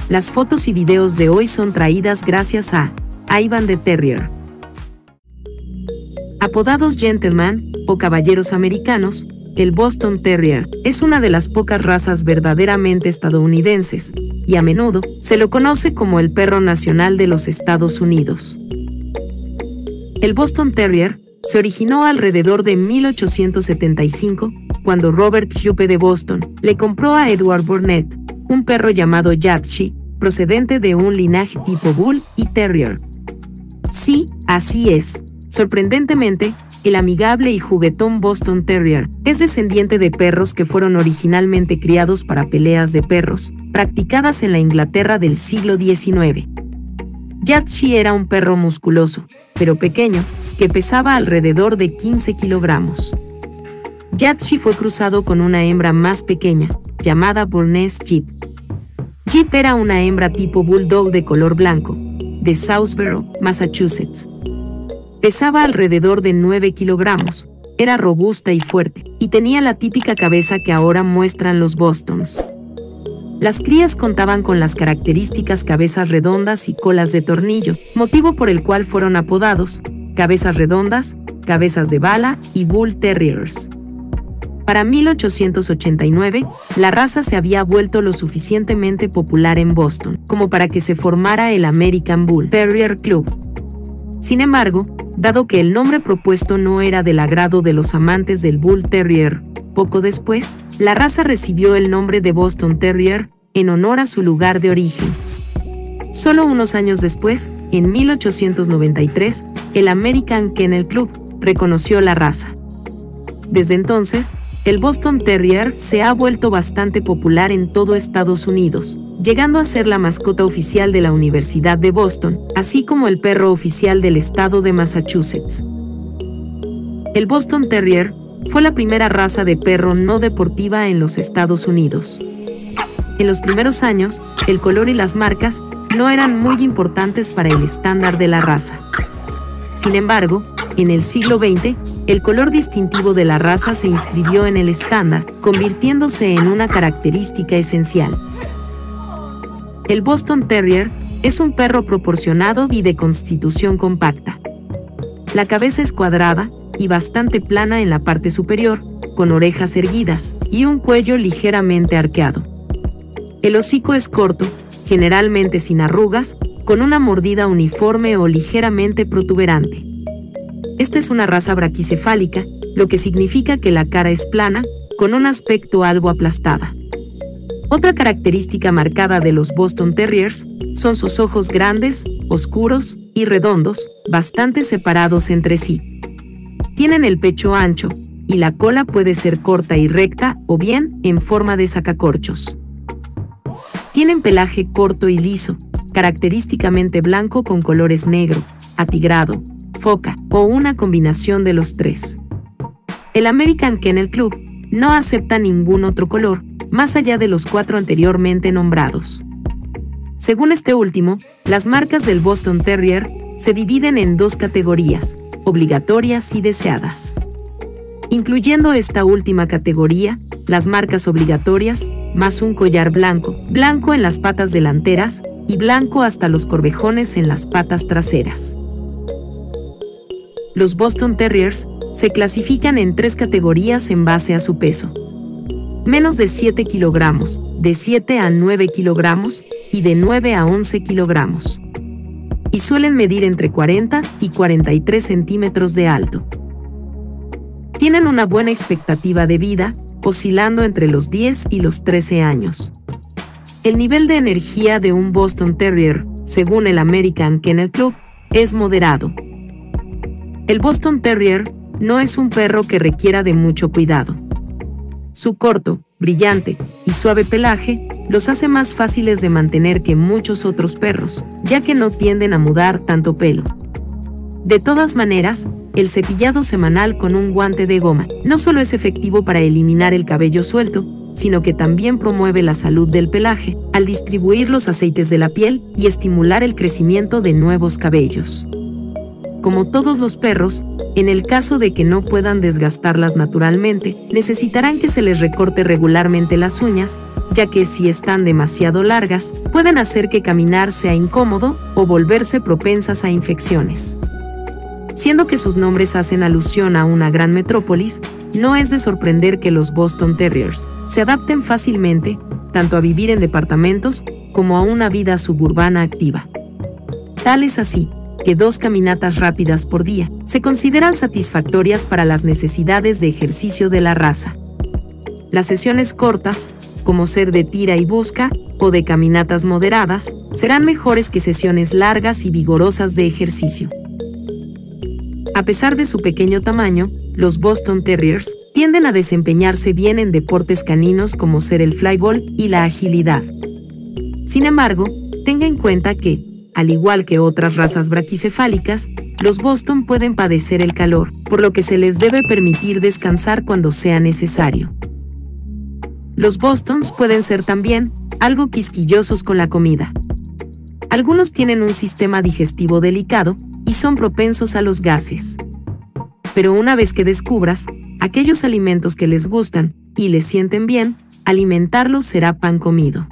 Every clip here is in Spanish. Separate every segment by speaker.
Speaker 1: Las fotos y videos de hoy son traídas gracias a Ivan the Terrier. Apodados gentleman o caballeros americanos, el Boston Terrier es una de las pocas razas verdaderamente estadounidenses, y a menudo se lo conoce como el perro nacional de los Estados Unidos. El Boston Terrier se originó alrededor de 1875, cuando Robert Hupe de Boston le compró a Edward Burnett un perro llamado Yatschi, procedente de un linaje tipo Bull y Terrier. Sí, así es. Sorprendentemente, el amigable y juguetón Boston Terrier es descendiente de perros que fueron originalmente criados para peleas de perros, practicadas en la Inglaterra del siglo XIX. Yatschi era un perro musculoso, pero pequeño, que pesaba alrededor de 15 kilogramos. Yatschi fue cruzado con una hembra más pequeña, llamada Burness Jeep. Jeep era una hembra tipo Bulldog de color blanco, de Southborough, Massachusetts. Pesaba alrededor de 9 kilogramos, era robusta y fuerte, y tenía la típica cabeza que ahora muestran los Bostons. Las crías contaban con las características cabezas redondas y colas de tornillo, motivo por el cual fueron apodados cabezas redondas, cabezas de bala y Bull Terriers. Para 1889, la raza se había vuelto lo suficientemente popular en Boston como para que se formara el American Bull Terrier Club. Sin embargo, dado que el nombre propuesto no era del agrado de los amantes del Bull Terrier, poco después, la raza recibió el nombre de Boston Terrier en honor a su lugar de origen. Solo unos años después, en 1893, el American Kennel Club reconoció la raza. Desde entonces, el Boston Terrier se ha vuelto bastante popular en todo Estados Unidos, llegando a ser la mascota oficial de la Universidad de Boston, así como el perro oficial del estado de Massachusetts. El Boston Terrier fue la primera raza de perro no deportiva en los Estados Unidos. En los primeros años, el color y las marcas no eran muy importantes para el estándar de la raza. Sin embargo, en el siglo XX, el color distintivo de la raza se inscribió en el estándar, convirtiéndose en una característica esencial. El Boston Terrier es un perro proporcionado y de constitución compacta. La cabeza es cuadrada y bastante plana en la parte superior, con orejas erguidas y un cuello ligeramente arqueado. El hocico es corto, generalmente sin arrugas, con una mordida uniforme o ligeramente protuberante. Esta es una raza braquicefálica, lo que significa que la cara es plana, con un aspecto algo aplastada. Otra característica marcada de los Boston Terriers son sus ojos grandes, oscuros y redondos, bastante separados entre sí. Tienen el pecho ancho, y la cola puede ser corta y recta o bien en forma de sacacorchos. Tienen pelaje corto y liso, característicamente blanco con colores negro, atigrado, foca o una combinación de los tres. El American Kennel Club no acepta ningún otro color, más allá de los 4 anteriormente nombrados. Según este último, las marcas del Boston Terrier se dividen en 2 categorías, obligatorias y deseadas. Incluyendo esta última categoría, las marcas obligatorias, más un collar blanco, blanco en las patas delanteras y blanco hasta los corvejones en las patas traseras. Los Boston Terriers se clasifican en 3 categorías en base a su peso. Menos de 7 kilogramos, de 7 a 9 kilogramos y de 9 a 11 kilogramos. Y suelen medir entre 40 y 43 centímetros de alto. Tienen una buena expectativa de vida, oscilando entre los 10 y los 13 años. El nivel de energía de un Boston Terrier, según el American Kennel Club, es moderado. El Boston Terrier no es un perro que requiera de mucho cuidado. Su corto, brillante y suave pelaje los hace más fáciles de mantener que muchos otros perros, ya que no tienden a mudar tanto pelo. De todas maneras, el cepillado semanal con un guante de goma no solo es efectivo para eliminar el cabello suelto, sino que también promueve la salud del pelaje al distribuir los aceites de la piel y estimular el crecimiento de nuevos cabellos. Como todos los perros, en el caso de que no puedan desgastarlas naturalmente, necesitarán que se les recorte regularmente las uñas ya que si están demasiado largas, pueden hacer que caminar sea incómodo o volverse propensas a infecciones. Siendo que sus nombres hacen alusión a una gran metrópolis, no es de sorprender que los Boston Terriers se adapten fácilmente tanto a vivir en departamentos como a una vida suburbana activa. Tal es así que 2 caminatas rápidas por día se consideran satisfactorias para las necesidades de ejercicio de la raza. Las sesiones cortas, como ser de tira y busca o de caminatas moderadas, serán mejores que sesiones largas y vigorosas de ejercicio. A pesar de su pequeño tamaño, los Boston Terriers tienden a desempeñarse bien en deportes caninos como ser el flyball y la agilidad. Sin embargo, tenga en cuenta que, al igual que otras razas braquicefálicas, los Boston pueden padecer el calor, por lo que se les debe permitir descansar cuando sea necesario. Los Bostons pueden ser también algo quisquillosos con la comida. Algunos tienen un sistema digestivo delicado y son propensos a los gases. Pero una vez que descubras aquellos alimentos que les gustan y les sienten bien, alimentarlos será pan comido.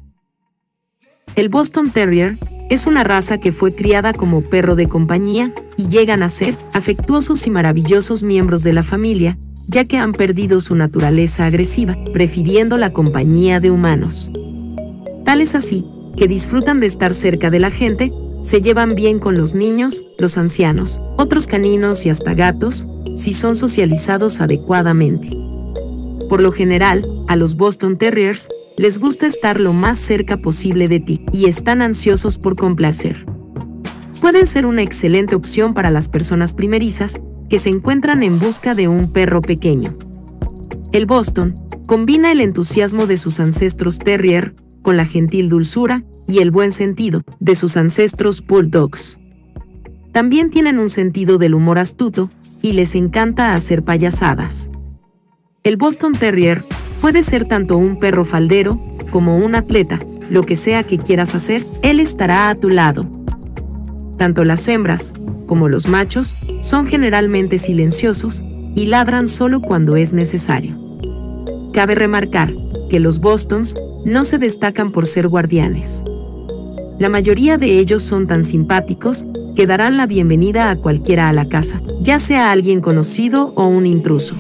Speaker 1: El Boston Terrier es una raza que fue criada como perro de compañía y llegan a ser afectuosos y maravillosos miembros de la familia, ya que han perdido su naturaleza agresiva, prefiriendo la compañía de humanos. Tal es así que disfrutan de estar cerca de la gente, se llevan bien con los niños, los ancianos, otros caninos y hasta gatos, si son socializados adecuadamente. Por lo general, a los Boston Terriers les gusta estar lo más cerca posible de ti y están ansiosos por complacer. Pueden ser una excelente opción para las personas primerizas que se encuentran en busca de un perro pequeño. El Boston combina el entusiasmo de sus ancestros Terrier con la gentil dulzura y el buen sentido de sus ancestros Bulldogs. También tienen un sentido del humor astuto y les encanta hacer payasadas. El Boston Terrier puede ser tanto un perro faldero como un atleta, lo que sea que quieras hacer, él estará a tu lado. Tanto las hembras como los machos son generalmente silenciosos y ladran solo cuando es necesario. Cabe remarcar que los Bostons no se destacan por ser guardianes. La mayoría de ellos son tan simpáticos que darán la bienvenida a cualquiera a la casa, ya sea alguien conocido o un intruso.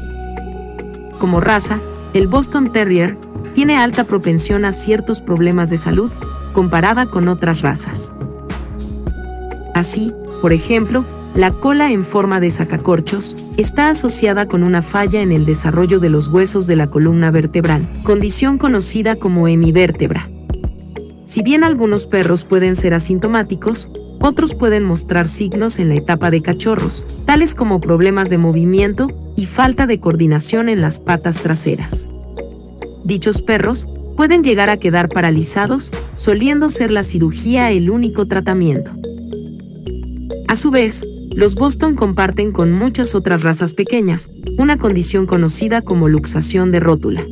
Speaker 1: Como raza, el Boston Terrier tiene alta propensión a ciertos problemas de salud comparada con otras razas. Así, por ejemplo, la cola en forma de sacacorchos está asociada con una falla en el desarrollo de los huesos de la columna vertebral, condición conocida como hemivértebra. Si bien algunos perros pueden ser asintomáticos, otros pueden mostrar signos en la etapa de cachorros, tales como problemas de movimiento y falta de coordinación en las patas traseras. Dichos perros pueden llegar a quedar paralizados, soliendo ser la cirugía el único tratamiento. A su vez, los Boston comparten con muchas otras razas pequeñas una condición conocida como luxación de rótula.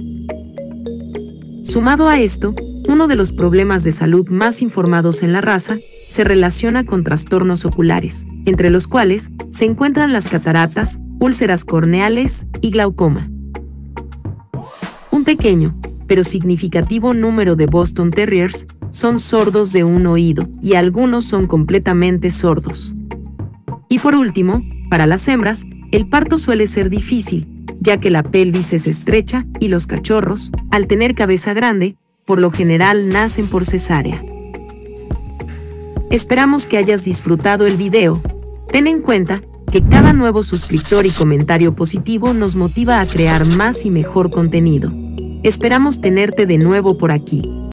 Speaker 1: Sumado a esto, uno de los problemas de salud más informados en la raza se relaciona con trastornos oculares, entre los cuales se encuentran las cataratas, úlceras corneales y glaucoma. Un pequeño, pero significativo número de Boston Terriers son sordos de un oído y algunos son completamente sordos. Y por último, para las hembras, el parto suele ser difícil, ya que la pelvis es estrecha y los cachorros, al tener cabeza grande, por lo general nacen por cesárea. Esperamos que hayas disfrutado el video. Ten en cuenta que cada nuevo suscriptor y comentario positivo nos motiva a crear más y mejor contenido. Esperamos tenerte de nuevo por aquí.